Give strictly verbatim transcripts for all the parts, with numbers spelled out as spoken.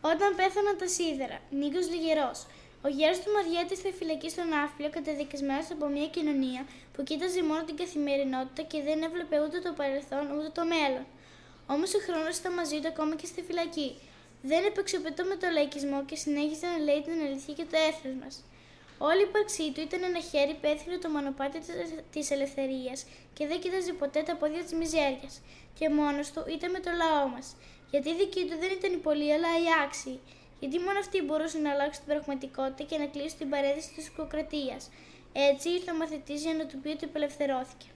Όταν πέθαναν τα σίδερα, Νίκος Λιγερός. Ο γέρος του Μαριέτη στη φυλακή στον Ναύπλιο, καταδικασμένος από μια κοινωνία που κοίταζε μόνο την καθημερινότητα και δεν έβλεπε ούτε το παρελθόν ούτε το μέλλον. Όμως ο χρόνος ήταν μαζί του ακόμα και στη φυλακή. Δεν επεξοπετώ με το λαϊκισμό και συνέχισε να λέει την αλήθεια και το έθνος μας. Όλη η ύπαρξή του ήταν ένα χέρι που έθιγε το μονοπάτι της ελευθερίας και δεν κοίταζε ποτέ τα πόδια της μιζέριας. Και μόνος του ήταν με το λαό μας. Γιατί η δική του δεν ήταν οι πολλοί, αλλά οι άξιοι. Γιατί μόνο αυτοί μπορούσαν να αλλάξουν την πραγματικότητα και να κλείσουν την παρέδειση της οικοκρατίας. Έτσι ήρθε ο μαθητής για να του πει ότι απελευθερώθηκε.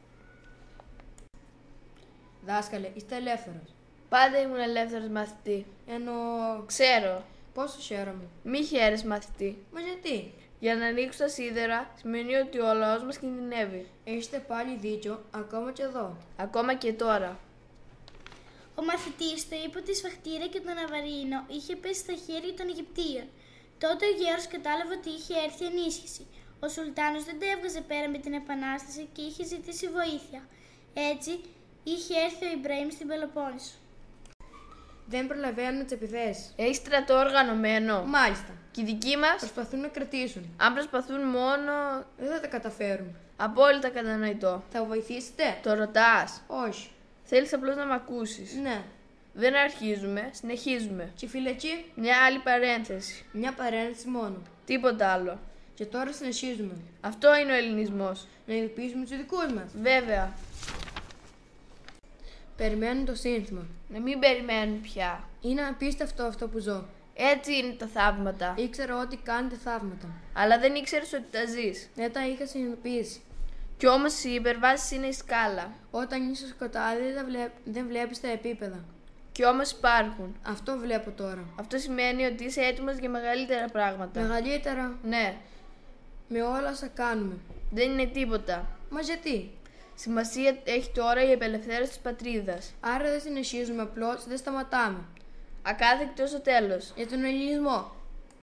Δάσκαλε, είστε ελεύθερος. Πάντα ήμουν ελεύθερος μαθητή. Ενώ. Ξέρω. Πόσο χαίρομαι. Μη χαίρεσαι μαθητή. Μα γιατί? Για να ανοίξουν τα σίδερα σημαίνει ότι ο λαός μας κινδυνεύει. Έχετε πάλι δίκιο, ακόμα και εδώ. Ακόμα και τώρα. Ο μαθητής του είπε ότι η Σφαχτήρα και τον Αβαρίνο είχε πέσει στα χέρια των Αιγυπτίων. Τότε ο γέρος κατάλαβε ότι είχε έρθει ενίσχυση. Ο Σουλτάνος δεν τα έβγαζε πέρα με την Επανάσταση και είχε ζητήσει βοήθεια. Έτσι, είχε έρθει ο Ιμπραήμ στην Πελοπόννησο. Δεν προλαβαίνουν τις επιθέσεις. Έχει στρατό οργανωμένο. Μάλιστα. Και οι δικοί μας, Προσπαθούν να κρατήσουν. αν προσπαθούν μόνο. Δεν θα τα καταφέρουν. Απόλυτα κατανοητό. Θα βοηθήσετε? Το ρωτάς. Όχι. Θέλεις απλώς να μ' ακούσεις. Ναι. Δεν αρχίζουμε, συνεχίζουμε. Και η φυλακή? Μια άλλη παρένθεση. Μια παρένθεση μόνο. Τίποτα άλλο. Και τώρα συνεχίζουμε. Αυτό είναι ο ελληνισμός. Να ειδοποιήσουμε τους δικούς μας. Βέβαια. Περιμένουν το σύνθημα. Να μην περιμένουν πια. Είναι απίστευτο αυτό που ζω. Έτσι είναι τα θαύματα. Ήξερα ότι κάνετε θαύματα. Αλλά δεν ήξερες ότι τα ζεις. Ναι, Δεν τα είχα συνειδητοποιήσει. Κι όμως οι υπερβάσεις είναι η σκάλα. Όταν είσαι σκοτάδι δεν, βλέ... δεν βλέπεις τα επίπεδα. Κι όμως υπάρχουν. Αυτό βλέπω τώρα. Αυτό σημαίνει ότι είσαι έτοιμος για μεγαλύτερα πράγματα. Μεγαλύτερα Ναι, με όλα όσα κάνουμε. δεν είναι τίποτα. Μα γιατί? Σημασία έχει τώρα η απελευθέρωση της πατρίδας. Άρα δεν συνεχίζουμε απλώς, δεν σταματάμε. Ακάθεκτο στο τέλος. Για τον ελληνισμό.